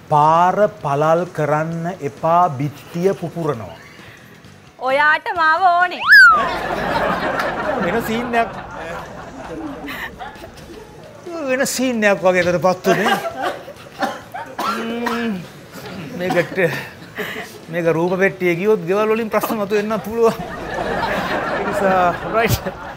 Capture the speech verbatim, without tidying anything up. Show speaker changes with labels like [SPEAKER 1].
[SPEAKER 1] පාර පළල් කරන්න එපා බිත්තිය පුපුරනවා.
[SPEAKER 2] ඔයාට මාව ඕනේ.
[SPEAKER 1] වෙන සීන් එකක් වෙන සීන් එකක් වගේ තත්පත් උනේ. මේකට මේක රූප පෙට්ටිය ගියොත් ගෙවල් වලින් ප්‍රශ්න මතුවෙන්න පුළුවන්. ඒ නිසා රයිට්